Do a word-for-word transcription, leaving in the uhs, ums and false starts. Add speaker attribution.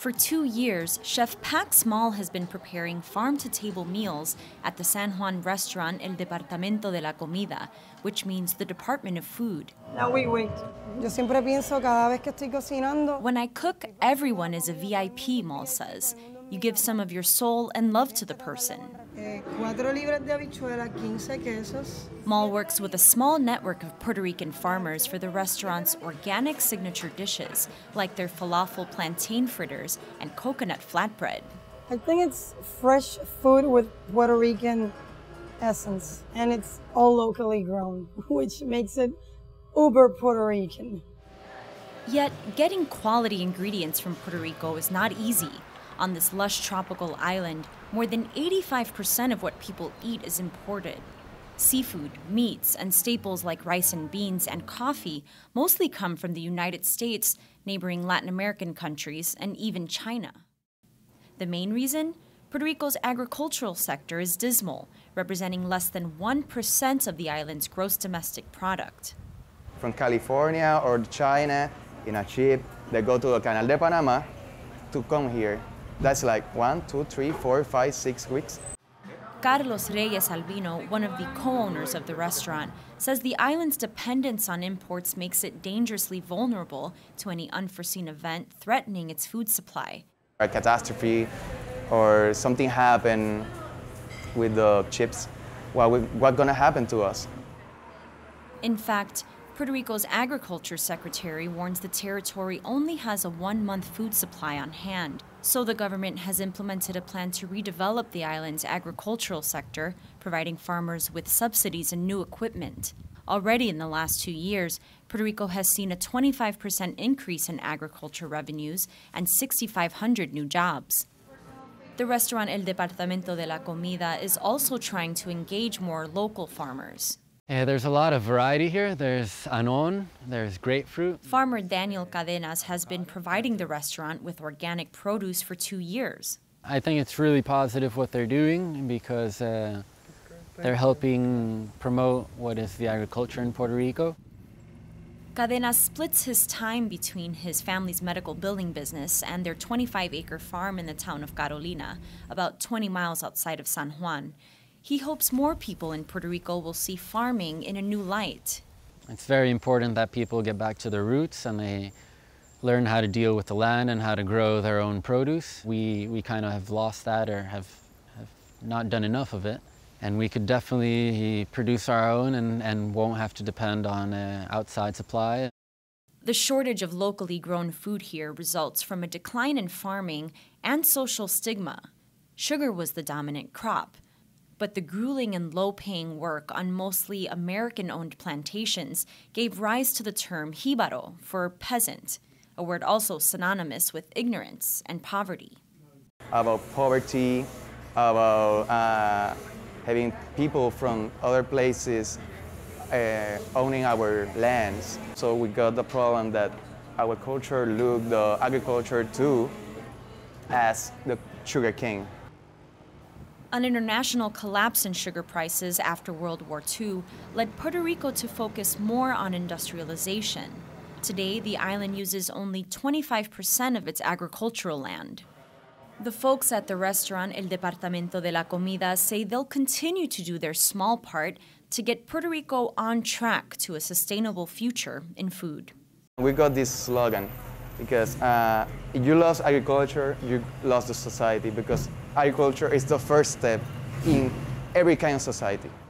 Speaker 1: For two years, Chef Pac Small has been preparing farm-to-table meals at the San Juan restaurant El Departamento de la Comida, which means the Department of Food.
Speaker 2: Now we wait. Yo siempre pienso cada vez que estoy cocinando.
Speaker 1: When I cook, everyone is a V I P, Mal says. You give some of your soul and love to the person.
Speaker 2: Eh, cuatro libras de habichuela, quince quesos.
Speaker 1: Mal works with a small network of Puerto Rican farmers for the restaurant's organic signature dishes, like their falafel plantain fritters and coconut flatbread.
Speaker 2: I think it's fresh food with Puerto Rican essence, and it's all locally grown, which makes it uber Puerto Rican.
Speaker 1: Yet, getting quality ingredients from Puerto Rico is not easy. On this lush tropical island, more than eighty-five percent of what people eat is imported. Seafood, meats, and staples like rice and beans and coffee mostly come from the United States, neighboring Latin American countries, and even China. The main reason? Puerto Rico's agricultural sector is dismal, representing less than one percent of the island's gross domestic product.
Speaker 3: From California or China, in a ship, they go to the Canal de Panama to come here. That's like one, two, three, four, five, six weeks.
Speaker 1: Carlos Reyes Albino, one of the co-owners of the restaurant, says the island's dependence on imports makes it dangerously vulnerable to any unforeseen event threatening its food supply.
Speaker 3: A catastrophe or something happened with the chips, what we, what's gonna happen to us?
Speaker 1: In fact, Puerto Rico's agriculture secretary warns the territory only has a one-month food supply on hand. So the government has implemented a plan to redevelop the island's agricultural sector, providing farmers with subsidies and new equipment. Already in the last two years, Puerto Rico has seen a twenty-five percent increase in agriculture revenues and six thousand five hundred new jobs. The restaurant El Departamento de la Comida is also trying to engage more local farmers.
Speaker 4: Yeah, there's a lot of variety here. There's anon, there's grapefruit.
Speaker 1: Farmer Daniel Cadenas has been providing the restaurant with organic produce for two years.
Speaker 4: I think it's really positive what they're doing because uh, they're helping promote what is the agriculture in Puerto Rico.
Speaker 1: Cadenas splits his time between his family's medical billing business and their twenty-five acre farm in the town of Carolina, about twenty miles outside of San Juan. He hopes more people in Puerto Rico will see farming in a new light.
Speaker 4: It's very important that people get back to their roots and they learn how to deal with the land and how to grow their own produce. We, we kind of have lost that or have, have not done enough of it. And we could definitely produce our own and, and won't have to depend on uh, outside supply.
Speaker 1: The shortage of locally grown food here results from a decline in farming and social stigma. Sugar was the dominant crop. But the grueling and low-paying work on mostly American-owned plantations gave rise to the term jíbaro for peasant, a word also synonymous with ignorance and poverty.
Speaker 3: About poverty, about uh, having people from other places uh, owning our lands. So we got the problem that our culture looked the agriculture too as the sugar cane.
Speaker 1: An international collapse in sugar prices after World War Two led Puerto Rico to focus more on industrialization. Today, the island uses only twenty-five percent of its agricultural land. The folks at the restaurant El Departamento de la Comida say they'll continue to do their small part to get Puerto Rico on track to a sustainable future in food.
Speaker 3: We got this slogan because uh, if you lost agriculture, you lost the society, because agriculture is the first step in every kind of society.